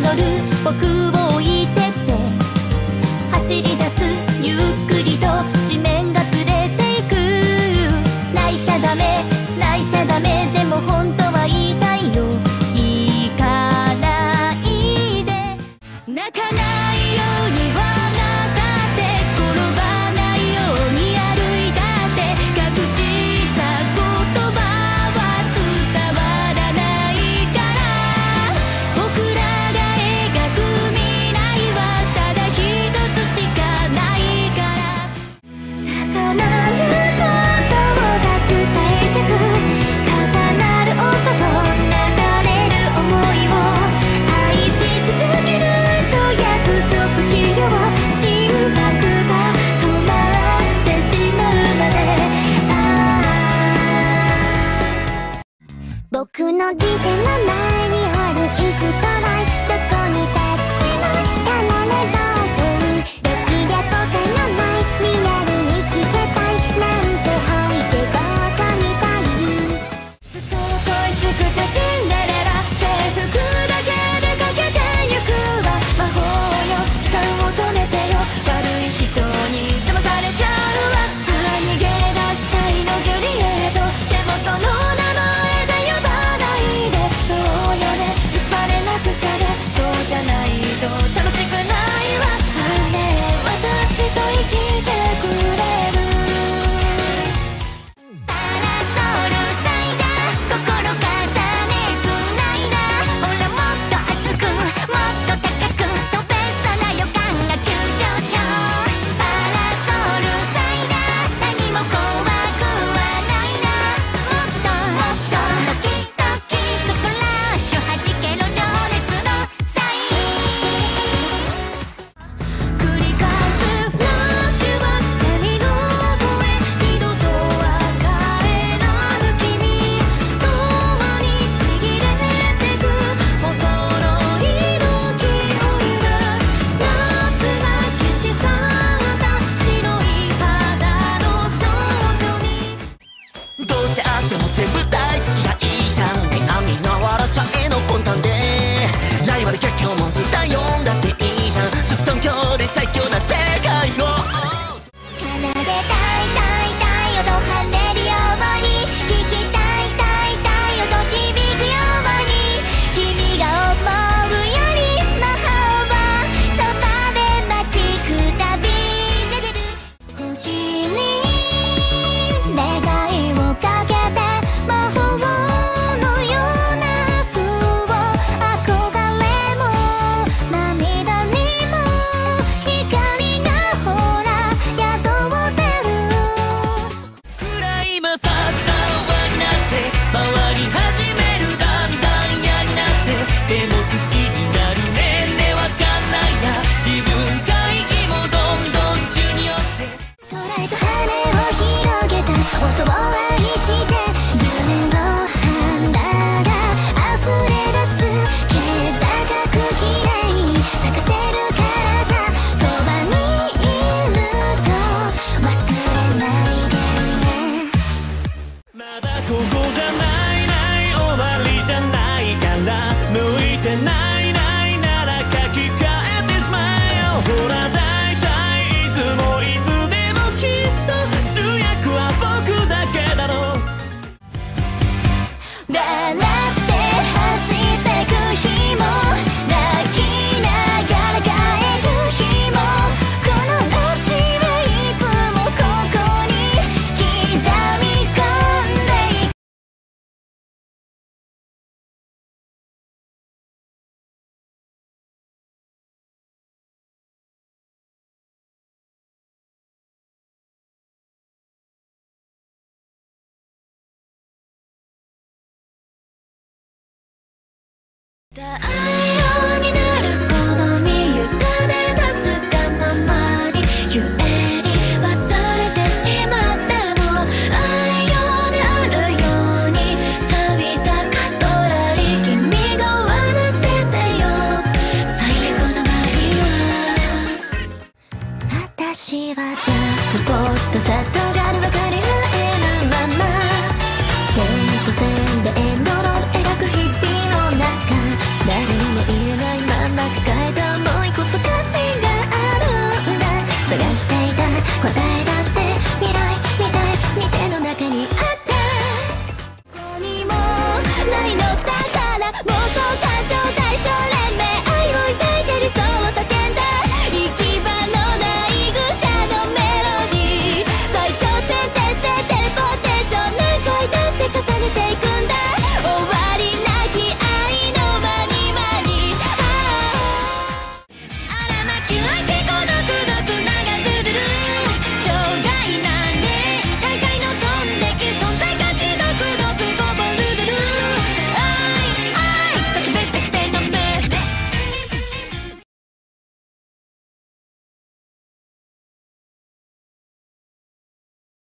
乗る僕を置いてって走り出すゆっくりと地面がずれていく。泣いちゃダメ泣いちゃダメ、でも本当は言いたいよ。行かないで、泣かないようにはなかって転ばないように歩いたって隠した言葉は伝わらないから、僕らが描く未来はただ一つしかないから。高鳴る言葉が伝えてく、重なる音と流れる想いを愛し続けると約束しよう。心拍が止まってしまうまで、僕の人生の前にある行くトライ、どこに立っても離ればできりゃ後悔のないリアルに生きてたい、なんて吐いてバカみたい。ずっと恋しくてシンデレラ、制服だけでかけてゆくわ。魔法よ時間を止めてよ、悪い人に邪魔されちゃうわ。逃げ出したいのジュリエット、でもその名前で呼ばないで。そうよね結ばれなくちゃで、そうじゃないと楽しくないわ。あれ私と生きてくれる。パラソルサイダー心重ねつないだ、ほらもっと熱くもっと高く飛べそうな予感が急上昇。パラソルサイダー何も怖くはないな、もっともっとドキドキスプラッシュ弾ける情熱のサイン。繰り返すフラッシュバック、君の声二度とは帰らぬ君、永遠にちぎれてくおそろいの記憶が、夏が消し去った白い肌の少女に。 どうして明日も全部大好きがいいじゃん。みんなみんな笑っちゃえの魂胆で、ライバル結局モンスター呼んだっていいじゃん。すっとんきょうで最強な世界を奏でたいたいたい音跳ねるように、聞きたいたいたい音響くように、君が思うより魔法はそばで待ちくたびれてる。星に願いをかけて魔法のような明日を、憧れも涙にも光がほら宿ってる。 暗いまささわになって回り始める、だんだん嫌になって、でも好きになるねんねわかんないな、自分会議もどんどん中によって。 空へと羽を広げた音を愛して10年の花が溢れ出す、気高く綺麗に咲かせるからさ、そばにいると忘れないでね。 まだここじゃないない終わりじゃないから、向いてないないなら書き換えてしまえよ。ほら大体いつもいつでもきっと主役は僕だけだろう。 笑って走ってく日も泣きながら帰る日も、この街はいつもここに刻み込んでいく。だ